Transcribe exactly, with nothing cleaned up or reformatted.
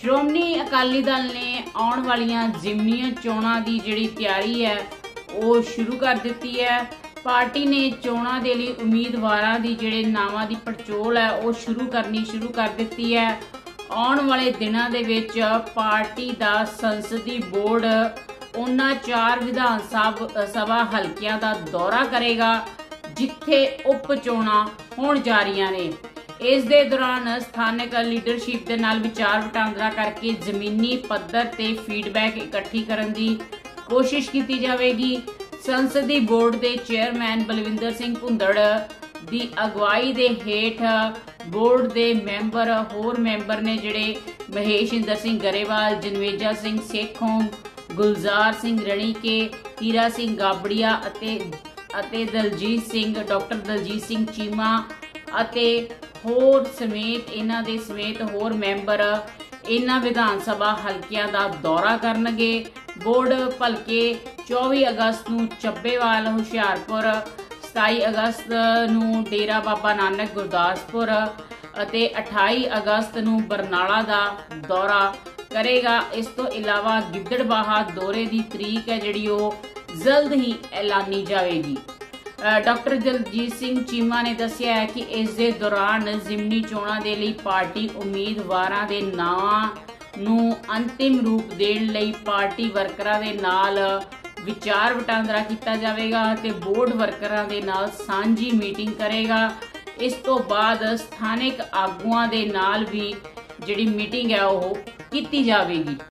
ਸ਼੍ਰੋਮਣੀ ਅਕਾਲੀ ਦਲ ਨੇ ਆਉਣ ਵਾਲੀਆਂ ਜ਼ਿਮਨੀਆਂ ਚੋਣਾਂ ਦੀ ਜਿਹੜੀ ਤਿਆਰੀ ਹੈ ਉਹ ਸ਼ੁਰੂ ਕਰ ਦਿੱਤੀ ਹੈ। ਪਾਰਟੀ ਨੇ ਚੋਣਾਂ ਦੇ ਲਈ ਉਮੀਦਵਾਰਾਂ ਦੀ ਜਿਹੜੇ ਨਾਵਾਂ ਦੀ ਪੜਚੋਲ ਹੈ ਉਹ ਸ਼ੁਰੂ ਕਰਨੀ ਸ਼ੁਰੂ ਕਰ ਦਿੱਤੀ ਹੈ। ਆਉਣ ਵਾਲੇ ਦਿਨਾਂ ਦੇ ਵਿੱਚ ਪਾਰਟੀ ਦਾ ਸੰਸਦੀ ਬੋਰਡ ਉਹਨਾਂ ਚਾਰ ਵਿਧਾਨ ਸਭਾ ਹਲਕਿਆਂ ਦਾ ਦੌਰਾ ਕਰੇਗਾ ਜਿੱਥੇ ਉਪ ਚੋਣਾਂ ਹੋਣ ਜਾ ਰਹੀਆਂ ਨੇ। ਇਸ ਦੇ ਦੌਰਾਨ ਸਥਾਨਕ ਲੀਡਰਸ਼ਿਪ ਦੇ ਨਾਲ ਵਿਚਾਰ ਵਟਾਂਦਰਾ ਕਰਕੇ ਜ਼ਮੀਨੀ ਪੱਧਰ ਤੇ ਫੀਡਬੈਕ ਇਕੱਠੀ ਕਰਨ ਦੀ ਕੋਸ਼ਿਸ਼ ਕੀਤੀ ਜਾਵੇਗੀ। ਸੰਸਦੀ ਬੋਰਡ ਦੇ ਚੇਅਰਮੈਨ ਬਲਵਿੰਦਰ ਸਿੰਘ ਭੁੰਦੜ ਦੀ ਅਗਵਾਈ ਦੇ ਹੇਠ ਬੋਰਡ ਦੇ ਮੈਂਬਰ ਹੋਰ ਮੈਂਬਰ ਨੇ ਜਿਹੜੇ ਮਹੇਸ਼ ਇੰਦਰ ਸਿੰਘ ਗਰੇਵਾਲ, ਜਨਵੇਜਾ ਸਿੰਘ ਸੇਖੋਂ, ਗੁਲਜ਼ਾਰ ਸਿੰਘ ਰਣੀਕੇ, ਹੀਰਾ ਸਿੰਘ ਗਾਬੜੀਆ ਅਤੇ ਅਤੇ ਦਲਜੀਤ ਸਿੰਘ ਡਾਕਟਰ ਦਲਜੀਤ ਸਿੰਘ ਚੀਮਾ ਅਤੇ ਹੋਰ ਸਮੇਤ ਇਹਨਾਂ ਦੇ ਸਮੇਤ ਹੋਰ ਮੈਂਬਰ ਇਹਨਾਂ ਵਿਧਾਨ ਸਭਾ ਹਲਕਿਆਂ ਦਾ ਦੌਰਾ ਕਰਨਗੇ। ਬੋਰਡ ਭਲਕੇ ਚੌਵੀ ਅਗਸਤ ਨੂੰ ਚੱਬੇਵਾਲ ਹੁਸ਼ਿਆਰਪੁਰ, ਸਤਾਈ ਅਗਸਤ ਨੂੰ ਡੇਰਾ ਬਾਬਾ ਨਾਨਕ ਗੁਰਦਾਸਪੁਰ ਅਤੇ ਅਠਾਈ ਅਗਸਤ ਨੂੰ ਬਰਨਾਲਾ ਦਾ ਦੌਰਾ ਕਰੇਗਾ। ਇਸ ਤੋਂ ਇਲਾਵਾ ਗਿੱਦੜਬਾਹਾ ਦੌਰੇ ਦੀ ਤਰੀਕ ਹੈ ਜਿਹੜੀ ਉਹ ਜਲਦ ਹੀ ਐਲਾਨੀ ਜਾਵੇਗੀ। ਡਾਕਟਰ ਦਲਜੀਤ ਸਿੰਘ ਚੀਮਾ ਨੇ ਦੱਸਿਆ ਹੈ ਕਿ ਇਸ ਦੇ ਦੌਰਾਨ ਜ਼ਿਮਨੀ ਚੋਣਾਂ ਦੇ ਲਈ ਪਾਰਟੀ ਉਮੀਦਵਾਰਾਂ ਦੇ ਨਾਵਾਂ ਨੂੰ ਅੰਤਿਮ ਰੂਪ ਦੇਣ ਲਈ ਪਾਰਟੀ ਵਰਕਰਾਂ ਦੇ ਨਾਲ ਵਿਚਾਰ ਵਟਾਂਦਰਾ ਕੀਤਾ ਜਾਵੇਗਾ ਅਤੇ ਬੋਰਡ ਵਰਕਰਾਂ ਦੇ ਨਾਲ ਸਾਂਝੀ ਮੀਟਿੰਗ ਕਰੇਗਾ। ਇਸ ਤੋਂ ਬਾਅਦ ਸਥਾਨਕ ਆਗੂਆਂ ਦੇ ਨਾਲ ਵੀ ਜਿਹੜੀ ਮੀਟਿੰਗ ਹੈ ਉਹ ਕੀਤੀ ਜਾਵੇਗੀ।